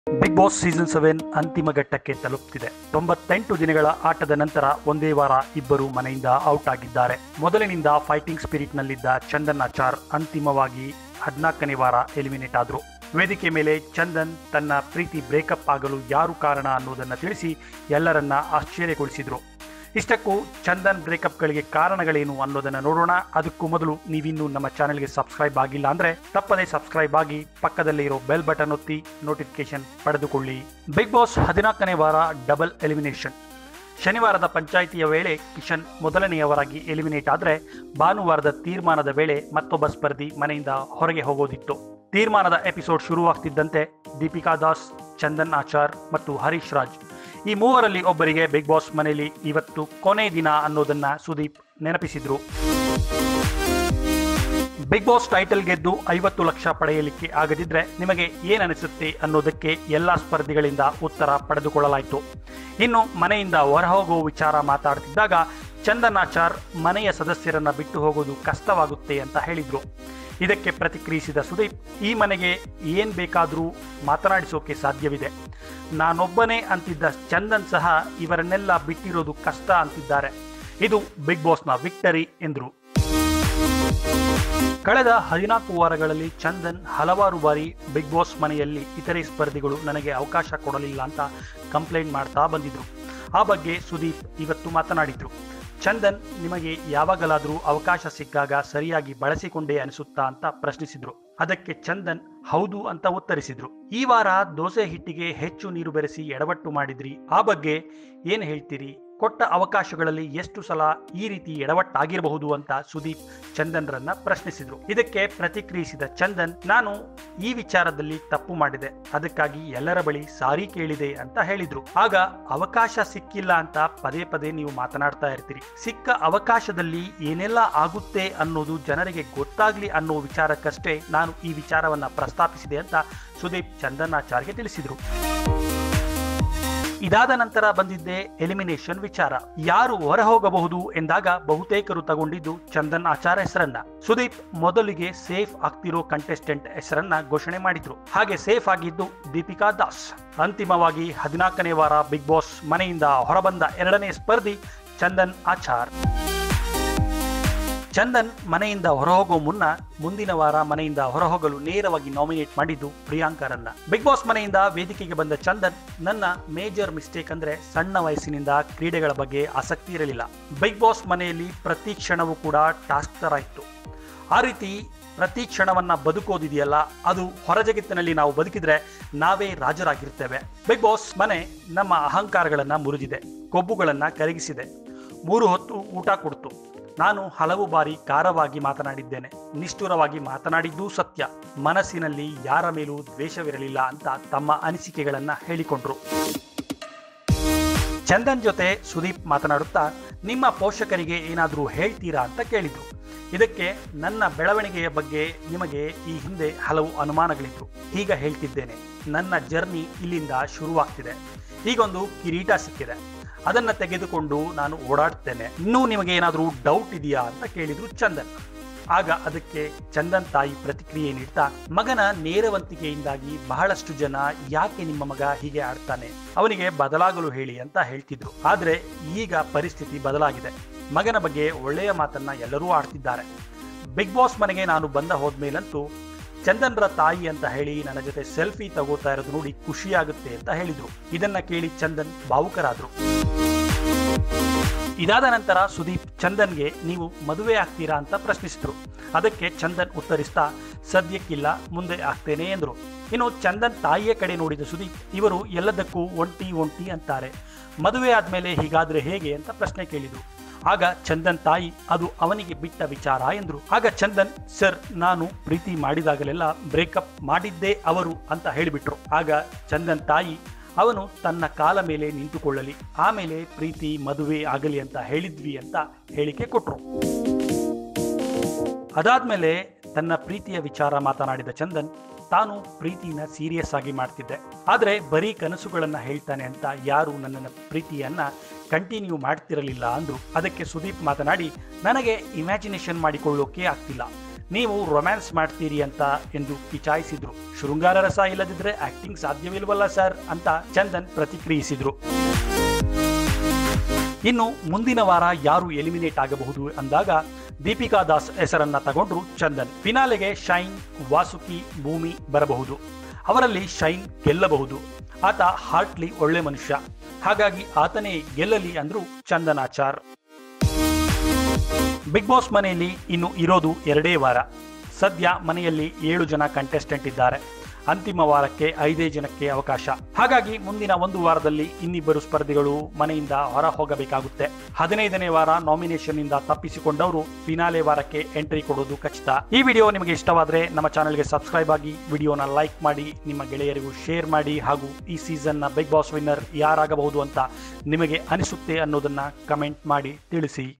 Big boss season 7 ಅಂತಿಮ ಘಟ್ಟಕ್ಕೆ ತಲುಪುತ್ತಿದೆ. 98 ದಿನಗಳ ಆಟದ ನಂತರ ಒಂದೇ ವಾರ ಇಬ್ಬರು ಮನೆಯಿಂದ ಔಟ್ ಆಗಿದ್ದಾರೆ. ಮೊದಲಿನಿಂದ ಫೈಟಿಂಗ್ ಸ್ಪಿರಿಟ್ ನಲ್ಲಿದ್ದ ಚಂದನ್ ಆಚಾರ್ ಅಂತಿಮವಾಗಿ 14ನೇ ವಾರ ಎಲಿಮಿನೇಟ್ ಆದರು. ವೇದಿಕೆ ಮೇಲೆ ಚಂದನ್ ತನ್ನ ಪ್ರೀತಿ ಬ್ರೇಕಪ್ ಆಗಲು ಯಾರು ಕಾರಣ ಅನ್ನೋದನ್ನು ತಿಳಿಸಿ ಎಲ್ಲರನ್ನ ಆಶ್ಚರ್ಯಗೊಳಿಸಿದ್ರು. ಇಷ್ಟಕ್ಕೂ ಚಂದನ್ ಬ್ರೇಕಪ್ಗಳಿಗೆ ಕಾರಣಗಳೇನು ಅನ್ನೋದನ್ನು ನೋಡೋಣ. ಅದಕ್ಕೂ ಮೊದಲು ನೀವಿನ್ನೂ ನಮ್ಮ ಚಾನೆಲ್ಗೆ ಸಬ್ಸ್ಕ್ರೈಬ್ ಆಗಿಲ್ಲ ಅಂದರೆ ತಪ್ಪದೇ ಸಬ್ಸ್ಕ್ರೈಬ್ ಆಗಿ ಪಕ್ಕದಲ್ಲೇ ಇರೋ ಬೆಲ್ ಬಟನ್ ಒತ್ತಿ ನೋಟಿಫಿಕೇಶನ್ ಪಡೆದುಕೊಳ್ಳಿ. ಬಿಗ್ ಬಾಸ್ 14ನೇ ವಾರ ಡಬಲ್ ಎಲಿಮಿನೇಷನ್. ಶನಿವಾರದ ಪಂಚಾಯಿತಿಯ ವೇಳೆ ಕಿಶನ್ ಮೊದಲನೆಯವರಾಗಿ ಎಲಿಮಿನೇಟ್ ಆದರೆ ಭಾನುವಾರದ ತೀರ್ಮಾನದ ವೇಳೆ ಮತ್ತೊಬ್ಬ ಸ್ಪರ್ಧಿ ಮನೆಯಿಂದ ಹೊರಗೆ ಹೋಗೋದಿತ್ತು. ತೀರ್ಮಾನದ ಎಪಿಸೋಡ್ ಶುರುವಾಗ್ತಿದ್ದಂತೆ ದೀಪಿಕಾ ದಾಸ್, ಚಂದನ್ ಆಚಾರ್ ಮತ್ತು ಹರೀಶ್ ರಾಜ್ ಈ ಮೂವರಲ್ಲಿ ಒಬ್ಬರಿಗೆ ಬಿಗ್ ಬಾಸ್ ಮನೆಯಲ್ಲಿ ಇವತ್ತು ಕೊನೆ ದಿನ ಅನ್ನೋದನ್ನ ಸುದೀಪ್ ನೆನಪಿಸಿದ್ರು. ಬಿಗ್ ಬಾಸ್ ಟೈಟಲ್ ಗೆದ್ದು 50 ಲಕ್ಷ ಪಡೆಯಲಿಕ್ಕೆ ಆಗದಿದ್ರೆ ನಿಮಗೆ ಏನನಿಸುತ್ತೆ ಅನ್ನೋದಕ್ಕೆ ಎಲ್ಲ ಸ್ಪರ್ಧಿಗಳಿಂದ ಉತ್ತರ ಪಡೆದುಕೊಳ್ಳಲಾಯಿತು. ಇನ್ನು ಮನೆಯಿಂದ ಹೊರಹೋಗುವ ವಿಚಾರ ಮಾತಾಡ್ತಿದ್ದಾಗ ಚಂದನ್ ಆಚಾರ್ ಮನೆಯ ಸದಸ್ಯರನ್ನ ಬಿಟ್ಟು ಹೋಗೋದು ಕಷ್ಟವಾಗುತ್ತೆ ಅಂತ ಹೇಳಿದ್ರು. ಇದಕ್ಕೆ ಪ್ರತಿಕ್ರಿಯಿಸಿದ ಸುದೀಪ್, ಈ ಮನೆಗೆ ಏನ್ ಬೇಕಾದರೂ ಮಾತನಾಡಿಸೋಕೆ ಸಾಧ್ಯವಿದೆ. ನಾನೊಬ್ಬನೇ ಅಂತಿದ್ದ ಚಂದನ್ ಸಹ ಇವರನ್ನೆಲ್ಲ ಬಿಟ್ಟಿರೋದು ಕಷ್ಟ ಅಂತಿದ್ದಾರೆ. ಇದು ಬಿಗ್ ಬಾಸ್ನ ವಿಕ್ಟರಿ ಎಂದರು. ಕಳೆದ 14 ವಾರಗಳಲ್ಲಿ ಚಂದನ್ ಹಲವಾರು ಬಾರಿ ಬಿಗ್ ಬಾಸ್ ಮನೆಯಲ್ಲಿ ಇತರೆ ಸ್ಪರ್ಧಿಗಳು ನನಗೆ ಅವಕಾಶ ಕೊಡಲಿಲ್ಲ ಅಂತ ಕಂಪ್ಲೇಂಟ್ ಮಾಡ್ತಾ ಬಂದಿದ್ರು. ಆ ಬಗ್ಗೆ ಸುದೀಪ್ ಇವತ್ತು ಮಾತನಾಡಿದ್ರು. ಚಂದನ್, ನಿಮಗೆ ಯಾವಾಗಲಾದರೂ ಅವಕಾಶ ಸಿಕ್ಕಾಗ ಸರಿಯಾಗಿ ಬಳಸಿಕೊಂಡೇ ಅನಿಸುತ್ತಾ ಅಂತ ಪ್ರಶ್ನಿಸಿದ್ರು. ಅದಕ್ಕೆ ಚಂದನ್ ಹೌದು ಅಂತ ಉತ್ತರಿಸಿದ್ರು. ಈ ವಾರ ದೋಸೆ ಹಿಟ್ಟಿಗೆ ಹೆಚ್ಚು ನೀರು ಬೆರೆಸಿ ಎಡವಟ್ಟು ಮಾಡಿದ್ರಿ, ಆ ಬಗ್ಗೆ ಏನು ಹೇಳ್ತೀರಿ? ಕೊಟ್ಟ ಅವಕಾಶಗಳಲ್ಲಿ ಎಷ್ಟು ಸಲ ಈ ರೀತಿ ಎಡವಟ್ಟಾಗಿರಬಹುದು ಅಂತ ಸುದೀಪ್ ಚಂದನ್ರನ್ನ ಪ್ರಶ್ನಿಸಿದ್ರು. ಇದಕ್ಕೆ ಪ್ರತಿಕ್ರಿಯಿಸಿದ ಚಂದನ್, ನಾನು ಈ ವಿಚಾರದಲ್ಲಿ ತಪ್ಪು ಮಾಡಿದೆ, ಅದಕ್ಕಾಗಿ ಎಲ್ಲರ ಬಳಿ ಸಾರಿ ಕೇಳಿದೆ ಅಂತ ಹೇಳಿದ್ರು. ಆಗ ಅವಕಾಶ ಸಿಕ್ಕಿಲ್ಲ ಅಂತ ಪದೇ ಪದೇ ನೀವು ಮಾತನಾಡ್ತಾ ಇರ್ತೀರಿ. ಸಿಕ್ಕ ಅವಕಾಶದಲ್ಲಿ ಏನೆಲ್ಲ ಆಗುತ್ತೆ ಅನ್ನೋದು ಜನರಿಗೆ ಗೊತ್ತಾಗ್ಲಿ ಅನ್ನೋ ವಿಚಾರಕ್ಕಷ್ಟೇ ನಾನು ಈ ವಿಚಾರವನ್ನ ಪ್ರಸ್ತಾಪಿಸಿದೆ ಅಂತ ಸುದೀಪ್ ಚಂದನ್ ಆಚಾರ್ಗೆ ತಿಳಿಸಿದ್ರು. ಇದಾದ ನಂತರ ಬಂದಿದ್ದೆ ಎಲಿಮಿನೇಷನ್ ವಿಚಾರ. ಯಾರು ಹೊರ ಹೋಗಬಹುದು ಎಂದಾಗ ಬಹುತೇಕರು ತಗೊಂಡಿದ್ದು ಚಂದನ್ ಆಚಾರ್ ಹೆಸರನ್ನ. ಸುದೀಪ್ ಮೊದಲಿಗೆ ಸೇಫ್ ಆಗ್ತಿರೋ ಕಂಟೆಸ್ಟೆಂಟ್ ಹೆಸರನ್ನ ಘೋಷಣೆ ಮಾಡಿದ್ರು. ಹಾಗೆ ಸೇಫ್ ಆಗಿದ್ದು ದೀಪಿಕಾ ದಾಸ್. ಅಂತಿಮವಾಗಿ 14ನೇ ವಾರ ಬಿಗ್ ಬಾಸ್ ಮನೆಯಿಂದ ಹೊರಬಂದ 2ನೇ ಸ್ಪರ್ಧಿ ಚಂದನ್ ಆಚಾರ್. ಚಂದನ್ ಮನೆಯಿಂದ ಹೊರಹೋಗೋ ಮುನ್ನ ಮುಂದಿನ ವಾರ ಮನೆಯಿಂದ ಹೊರಹೋಗಲು ನೇರವಾಗಿ ನಾಮಿನೇಟ್ ಮಾಡಿದ್ದು ಪ್ರಿಯಾಂಕರನ್ನ. ಬಿಗ್ ಬಾಸ್ ಮನೆಯಿಂದ ವೇದಿಕೆಗೆ ಬಂದ ಚಂದನ್, ನನ್ನ ಮೇಜರ್ ಮಿಸ್ಟೇಕ್ ಅಂದ್ರೆ ಸಣ್ಣ ವಯಸ್ಸಿನಿಂದ ಕ್ರೀಡೆಗಳ ಬಗ್ಗೆ ಆಸಕ್ತಿ ಇರಲಿಲ್ಲ. ಬಿಗ್ ಬಾಸ್ ಮನೆಯಲ್ಲಿ ಪ್ರತಿ ಕ್ಷಣವೂ ಕೂಡ ಟಾಸ್ಕ್ ತರ ಇತ್ತು. ಆ ರೀತಿ ಪ್ರತಿ ಕ್ಷಣವನ್ನ ಬದುಕೋದಿದೆಯಲ್ಲ, ಅದು ಹೊರ ಜಗತ್ತಿನಲ್ಲಿ ನಾವು ಬದುಕಿದ್ರೆ ನಾವೇ ರಾಜರಾಗಿರ್ತೇವೆ. ಬಿಗ್ ಬಾಸ್ ಮನೆ ನಮ್ಮ ಅಹಂಕಾರಗಳನ್ನ ಮುರಿದಿದೆ, ಕೊಬ್ಬುಗಳನ್ನ ಕರಗಿಸಿದೆ, 3 ಹೊತ್ತು ಊಟ ಕೊಡ್ತು. ನಾನು ಹಲವು ಬಾರಿ ಖಾರವಾಗಿ ಮಾತನಾಡಿದ್ದೇನೆ, ನಿಷ್ಠುರವಾಗಿ ಮಾತನಾಡಿದ್ದೂ ಸತ್ಯ. ಮನಸ್ಸಿನಲ್ಲಿ ಯಾರ ಮೇಲೂ ದ್ವೇಷವಿರಲಿಲ್ಲ ಅಂತ ತಮ್ಮ ಅನಿಸಿಕೆಗಳನ್ನ ಹೇಳಿಕೊಂಡ್ರು. ಚಂದನ್ ಜೊತೆ ಸುದೀಪ್ ಮಾತನಾಡುತ್ತಾ, ನಿಮ್ಮ ಪೋಷಕರಿಗೆ ಏನಾದರೂ ಹೇಳ್ತೀರಾ ಅಂತ ಕೇಳಿದ್ರು. ಇದಕ್ಕೆ ನನ್ನ ಬೆಳವಣಿಗೆಯ ಬಗ್ಗೆ ನಿಮಗೆ ಈ ಹಿಂದೆ ಹಲವು ಅನುಮಾನಗಳಿತ್ತು. ಈಗ ಹೇಳ್ತಿದ್ದೇನೆ, ನನ್ನ ಜರ್ನಿ ಇಲ್ಲಿಂದ ಶುರುವಾಗ್ತಿದೆ. ಈಗೊಂದು ಕಿರೀಟ ಸಿಕ್ಕಿದೆ, ಅದನ್ನ ತೆಗೆದುಕೊಂಡು ನಾನು ಓಡಾಡ್ತೇನೆ. ಇನ್ನೂ ನಿಮಗೆ ಏನಾದರೂ ಡೌಟ್ ಇದೆಯಾ ಅಂತ ಕೇಳಿದ್ರು ಚಂದನ್. ಆಗ ಅದಕ್ಕೆ ಚಂದನ್ ತಾಯಿ ಪ್ರತಿಕ್ರಿಯೆ ನೀಡ್ತಾ, ಮಗನ ನೇರವಂತಿಕೆಯಿಂದಾಗಿ ಬಹಳಷ್ಟು ಜನ ಯಾಕೆ ನಿಮ್ಮ ಮಗ ಹೀಗೆ ಆಡ್ತಾನೆ, ಅವನಿಗೆ ಬದಲಾಗಲು ಹೇಳಿ ಅಂತ ಹೇಳ್ತಿದ್ರು. ಆದ್ರೆ ಈಗ ಪರಿಸ್ಥಿತಿ ಬದಲಾಗಿದೆ. ಮಗನ ಬಗ್ಗೆ ಒಳ್ಳೆಯ ಮಾತನ್ನ ಎಲ್ಲರೂ ಆಡ್ತಿದ್ದಾರೆ. ಬಿಗ್ ಬಾಸ್ ಮನೆಗೆ ನಾನು ಬಂದ ಹೋದ್ಮೇಲಂತೂ ಚಂದನ್ರ ತಾಯಿ ಅಂತ ಹೇಳಿ ನನ್ನ ಜೊತೆ ಸೆಲ್ಫಿ ತಗೋತಾ ಇರೋದು ನೋಡಿ ಖುಷಿಯಾಗುತ್ತೆ ಅಂತ ಹೇಳಿದ್ರು. ಇದನ್ನ ಕೇಳಿ ಚಂದನ್ ಭಾವುಕರಾದ್ರು. ಇದಾದ ನಂತರ ಸುದೀಪ್ ಚಂದನ್ಗೆ, ನೀವು ಮದುವೆ ಆಗ್ತೀರಾ ಅಂತ ಪ್ರಶ್ನಿಸಿದ್ರು. ಅದಕ್ಕೆ ಚಂದನ್ ಉತ್ತರಿಸ್ತಾ, ಸದ್ಯಕ್ಕಿಲ್ಲ, ಮುಂದೆ ಆಗ್ತೇನೆ ಎಂದ್ರು. ಇನ್ನು ಚಂದನ್ ತಾಯಿಯ ಕಡೆ ನೋಡಿದ ಸುದೀಪ್, ಇವರು ಎಲ್ಲದಕ್ಕೂ ಒಂಟಿ ಅಂತಾರೆ, ಮದುವೆ ಆದ್ಮೇಲೆ ಹೀಗಾದ್ರೆ ಹೇಗೆ ಅಂತ ಪ್ರಶ್ನೆ ಕೇಳಿದ್ರು. ಆಗ ಚಂದನ್ ತಾಯಿ, ಅದು ಅವನಿಗೆ ಬಿಟ್ಟ ವಿಚಾರ ಎಂದ್ರು. ಆಗ ಚಂದನ್, ಸರ್, ನಾನು ಪ್ರೀತಿ ಮಾಡಿದಾಗಲೆಲ್ಲ ಬ್ರೇಕಪ್ ಮಾಡಿದ್ದೇ ಅವರು ಅಂತ ಹೇಳಿಬಿಟ್ರು. ಆಗ ಚಂದನ್ ತಾಯಿ, ಅವನು ತನ್ನ ಕಾಲ ಮೇಲೆ ನಿಂತುಕೊಳ್ಳಲಿ, ಆಮೇಲೆ ಪ್ರೀತಿ ಮದುವೆ ಆಗಲಿ ಅಂತ ಹೇಳಿದ್ವಿ ಅಂತ ಹೇಳಿಕೆ ಕೊಟ್ರು. ಅದಾದ್ಮೇಲೆ ತನ್ನ ಪ್ರೀತಿಯ ವಿಚಾರ ಮಾತನಾಡಿದ ಚಂದನ್, ತಾನು ಪ್ರೀತಿನ ಸೀರಿಯಸ್ ಆಗಿ ಮಾಡ್ತಿದ್ದೆ, ಆದರೆ ಬರೀ ಕನಸುಗಳನ್ನ ಹೇಳ್ತಾನೆ ಅಂತ ಯಾರು ನನ್ನ ಪ್ರೀತಿಯನ್ನ ಕಂಟಿನ್ಯೂ ಮಾಡ್ತಿರಲಿಲ್ಲ ಅಂದ್ರು. ಅದಕ್ಕೆ ಸುದೀಪ್ ಮಾತನಾಡಿ, ನನಗೆ ಇಮ್ಯಾಜಿನೇಷನ್ ಮಾಡಿಕೊಳ್ಳೋಕೆ ಆಗ್ತಿಲ್ಲ, ನೀವು ರೊಮ್ಯಾನ್ಸ್ ಮಾಡ್ತೀರಿ ಅಂತ ಎಂದು ಕಿಚಾಯಿಸಿದ್ರು. ಶೃಂಗಾರ ರಸ ಇಲ್ಲದಿದ್ರೆ ಆಕ್ಟಿಂಗ್ ಸಾಧ್ಯವಿಲ್ವಲ್ಲ ಸರ್ ಅಂತ ಚಂದನ್ ಪ್ರತಿಕ್ರಿಯಿಸಿದ್ರು. ಇನ್ನು ಮುಂದಿನ ವಾರ ಯಾರು ಎಲಿಮಿನೇಟ್ ಆಗಬಹುದು ಅಂದಾಗ ದೀಪಿಕಾ ದಾಸ್ ಹೆಸರನ್ನ ತಗೊಂಡ್ರು ಚಂದನ್. ಫಿನಾಲೆಗೆ ಶೈನ್, ವಾಸುಕಿ, ಭೂಮಿ ಬರಬಹುದು. ಅವರಲ್ಲಿ ಶೈನ್ ಗೆಲ್ಲಬಹುದು. ಆತ ಹಾರ್ಟ್ಲಿ ಒಳ್ಳೆ ಮನುಷ್ಯ, ಹಾಗಾಗಿ ಆತನೇ ಗೆಲ್ಲಲಿ ಅಂದ್ರು ಚಂದನಾಚಾರ್. ಬಿಗ್ ಬಾಸ್ ಮನೆಯಲ್ಲಿ ಇನ್ನು ಇರೋದು 2 ವಾರ. ಸದ್ಯ ಮನೆಯಲ್ಲಿ 7 ಜನ ಕಂಟೆಸ್ಟೆಂಟ್ ಇದ್ದಾರೆ. ಅಂತಿಮ ವಾರಕ್ಕೆ 5 ಜನಕ್ಕೆ ಅವಕಾಶ. ಹಾಗಾಗಿ ಮುಂದಿನ 1 ವಾರದಲ್ಲಿ ಇನ್ನಿಬ್ಬರು ಸ್ಪರ್ಧಿಗಳು ಮನೆಯಿಂದ ಹೊರ ಹೋಗಬೇಕಾಗುತ್ತೆ. 15ನೇ ವಾರ ನಾಮಿನೇಷನ್ ಇಂದ ತಪ್ಪಿಸಿಕೊಂಡವರು ಫಿನಾಲೆ ವಾರಕ್ಕೆ ಎಂಟ್ರಿ ಕೊಡೋದು ಖಚಿತ. ಈ ವಿಡಿಯೋ ನಿಮಗೆ ಇಷ್ಟವಾದರೆ ನಮ್ಮ ಚಾನೆಲ್ಗೆ ಸಬ್ಸ್ಕ್ರೈಬ್ ಆಗಿ, ವಿಡಿಯೋನ ಲೈಕ್ ಮಾಡಿ, ನಿಮ್ಮ ಗೆಳೆಯರಿಗೂ ಶೇರ್ ಮಾಡಿ, ಹಾಗೂ ಈ ಸೀಸನ್ನ ಬಿಗ್ ಬಾಸ್ ವಿನ್ನರ್ ಯಾರಾಗಬಹುದು ಅಂತ ನಿಮಗೆ ಅನಿಸುತ್ತೆ ಅನ್ನೋದನ್ನ ಕಮೆಂಟ್ ಮಾಡಿ ತಿಳಿಸಿ.